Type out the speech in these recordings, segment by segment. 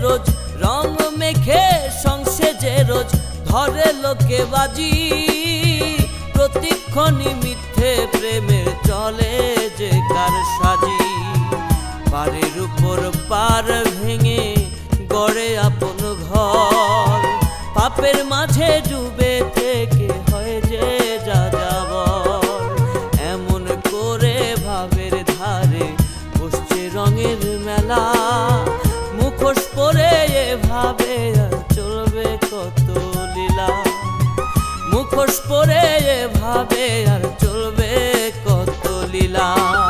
রোজ রং মেখে সংসেজে রোজ ধরে লোকে বাজি প্রতিক্ষণই মিথ্যে প্রেমের চলে যে কার সাজি পারের উপর পার ভেঙে গড়ে আপন ঘর পাপের মাঝে ডুবে থেকে হয় যে যা যাবর এমন করে ভাবের ধারে বসছে রঙের মেলা মুখোশ পরে এভাবে আর চলবে কত লীলা মুখোশ পরে এভাবে আর চলবে কত লীলা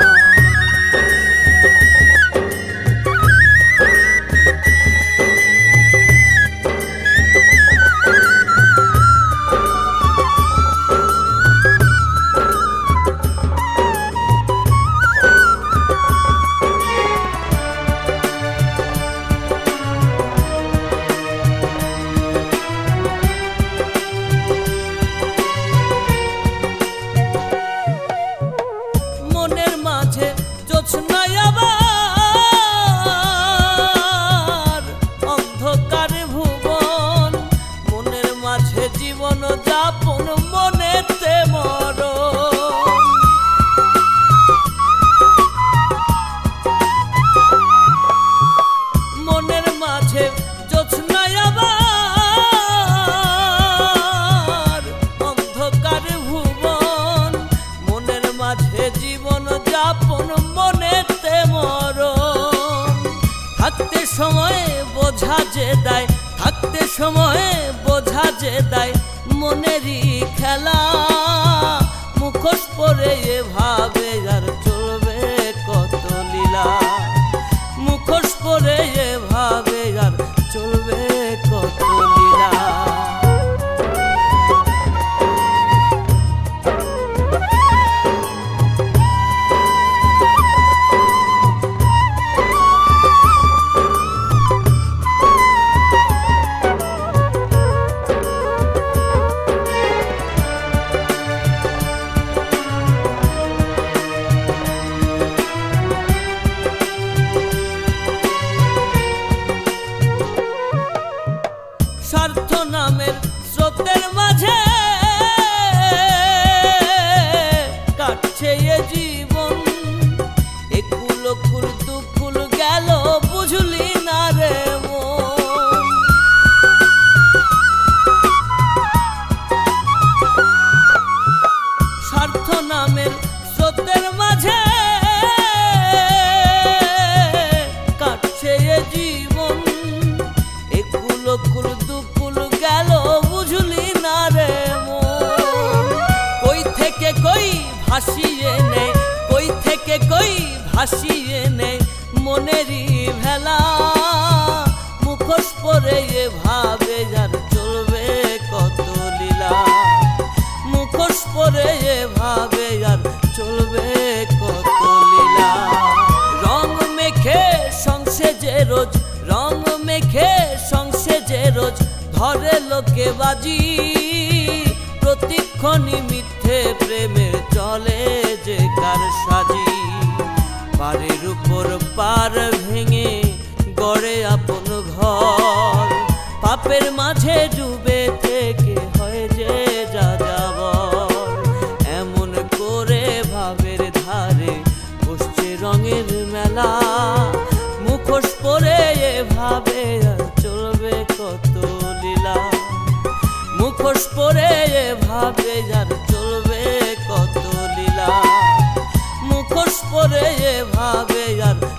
জীবন যাপন মনেতে মরণ মনের মাঝে জ্যোৎস্নায় আবার অন্ধকার ভুবন মনের মাঝে জীবন যাপন মনেতে মরণ থাকতে সময়ে বোঝা যে দেয় থাকতে সময়ে বোঝা যে দেয় মনেরই খেলা মুখোশ পরে এভাবে আর চলবে কত লীলা মুখোশ পরে এভাবে আর চলবে কত লীলা স্বার্থ নামের স্রোতের মাঝে কাটছে এ জীবন একুল কুল দুকুল গেল বুঝলি না রে মন স্বার্থ নামের স্রোতের মাঝে কাটছে এ জীবন একুল কুল দুকুল গেল বুঝলি না রে মন কই থেকে কই ভাসিয়ে নেই কই থেকে কই ভাসিয়ে নেই মনেরই ভেলা মুখোশ পরে এভাবে আর চলবে কত লীলা মুখোশ পরে এভাবে আর চলবে কত লীলা রং মেখে সংসেজে রোজ রং মেখে সংসেজে রোজ ধরে লোকে বাজি প্রতিক্ষণই মিথ্যে প্রেমের চলে যে কার সাজি পারের উপর পার ভেঙে গড়ে আপন ঘর পাপের মাঝে ডুবে থেকে হয় যে যা যাবর এমন করে ভাবের ধারে বসছে রঙের মেলা মুখোশ পরে এভাবে আর চলবে কত লীলা মুখোশ পরে এভাবে আর চলবে কত লীলা মুখোশ পরে এভাবে আর